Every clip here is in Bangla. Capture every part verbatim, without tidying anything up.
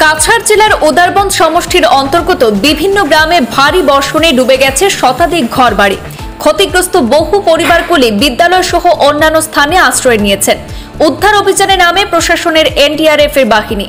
কাছাড় জেলার উদারবন সমষ্টির অন্তর্গত বিভিন্ন গ্রামে ভারী বর্ষণে ডুবে গেছে শতাধিক ঘরবাড়ি। ক্ষতিগ্রস্ত বহু পরিবারগুলি বিদ্যালয় সহ অন্যান্য স্থানে আশ্রয় নিয়েছেন। উদ্ধার অভিযানে নামে প্রশাসনের এনডিআরএফ এর বাহিনী।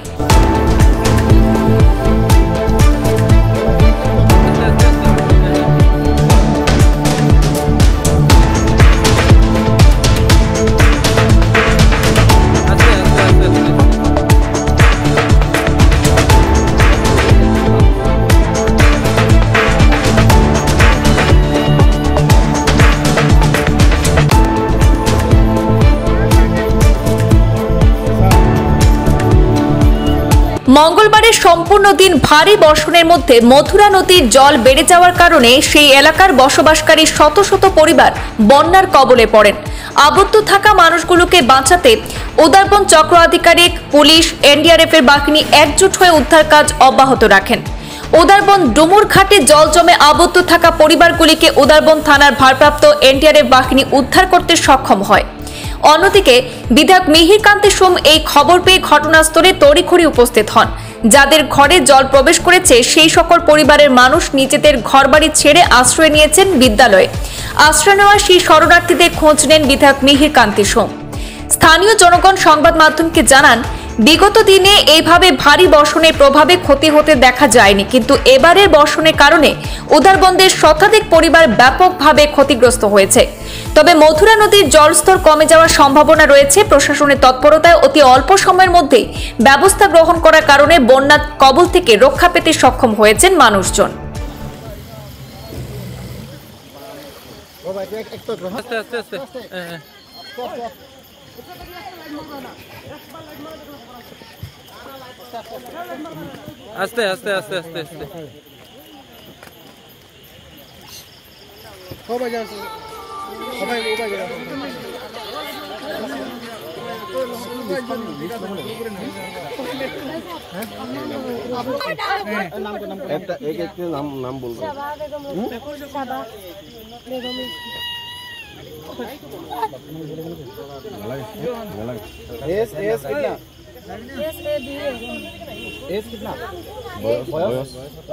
মঙ্গলবারের সম্পূর্ণ দিন ভারী বর্ষণের মধ্যে মথুরা নদীর জল বেড়ে যাওয়ার কারণে সেই এলাকার বসবাসকারী শত শত পরিবার বন্যার কবলে পড়েন। আবদ্ধ থাকা মানুষগুলোকে বাঁচাতে উদারবন চক্র আধিকারিক, পুলিশ, এনডিআরএফ এর বাহিনী একজোট হয়ে উদ্ধার কাজ অব্যাহত রাখেন। উদারবন ডুমুর ঘাটে জল জমে আবদ্ধ থাকা পরিবারগুলিকে উদারবন থানার ভারপ্রাপ্ত এনডিআরএফ বাহিনী উদ্ধার করতে সক্ষম হয়। অন্যদিকে বিধায়ক মিহির কান্তি সোম এই খবর পেয়ে ঘটনাস্থলে তড়িঘড়ি উপস্থিত হন। যাদের ঘরে জল প্রবেশ করেছে সেই সকল পরিবারের মানুষ নিজেদের ঘরবাড়ি ছেড়ে আশ্রয় নিয়েছেন বিদ্যালয়ে। আশ্রয় নেওয়া সেই শরণার্থীদের খোঁজ নেন বিধায়ক মিহির কান্তি সোম। স্থানীয় জনগণ সংবাদ মাধ্যমকে জানান, বিগত দিনে এইভাবে ভারী বর্ষণের প্রভাবে ক্ষতি হতে দেখা যায়নি, কিন্তু এবারের বর্ষণের কারণে উদারবন্দের শতাধিক পরিবার ব্যাপকভাবে ক্ষতিগ্রস্ত হয়েছে। তবে মথুরা নদীর জলস্তর কমে যাওয়ার সম্ভাবনা রয়েছে। প্রশাসনের তৎপরতায় অতি অল্প সময়ের মধ্যেই ব্যবস্থা গ্রহণ করার কারণে বন্যার কবল থেকে রক্ষা পেতে সক্ষম হয়েছেন মানুষজন। আস্তে আস্তে আস্তে আস্তে আস্তে সবাই যাচ্ছে সবাই ওটা গেল একটা এক এক নাম নাম বলবো। एस एस कितना एस ए बी एस कितना बयस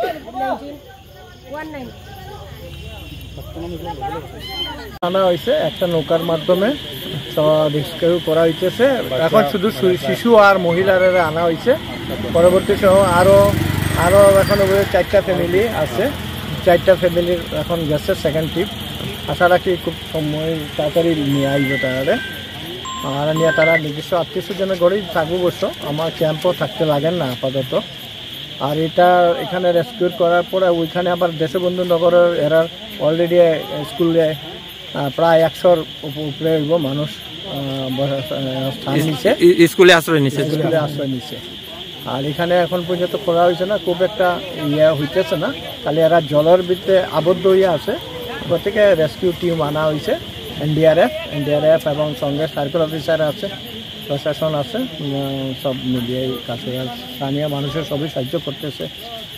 আনা হয়েছে একটা নৌকার মাধ্যমে রেস্কিউ করা হইতেছে। এখন শুধু শিশু আর মহিলারা আনা হয়েছে। পরবর্তী সময় আরো আরো এখন চারটা ফ্যামিলি আছে। চারটা ফ্যামিলির এখন গেছে সেকেন্ড ট্রিপ। আশা রাখি খুব সময় তাড়াতাড়ি নিয়ে আসবে তারা আর নিয়ে তারা নিজস্ব আত্মীয় স্বজনের ঘরেই থাকবো। অবশ্য আমার ক্যাম্পও থাকতে লাগেন না আপাতত। আর এটা এখানে রেস্কিউ করার পরে ওইখানে আবার দেশবন্ধু নগরের এরা অলরেডি স্কুলে প্রায় একশোর উপরে হইব মানুষ স্থান নিচ্ছে, স্কুলে আশ্রয় নিচ্ছে স্কুলে আশ্রয় নিচ্ছে। আর এখানে এখন পর্যন্ত করা হয়েছে না, খুব একটা ইয়ে হইতেছে না, খালি এরা জলের ভিতরে আবদ্ধ হয়ে আছে। প্রত্যেকে রেস্কিউ টিম আনা হয়েছে, এনডিআরএফ এনডিআরএফ এবং সঙ্গে সার্কেল অফিসার আছে, প্রশাসন আছে, সব মিলিয়ে কাছে স্থানীয় মানুষের সবই সাহায্য করতেছে।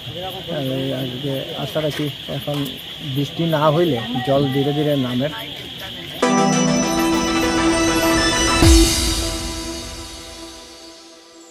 আজকে আশা রাখি এখন বৃষ্টি না হইলে জল ধীরে ধীরে নামে।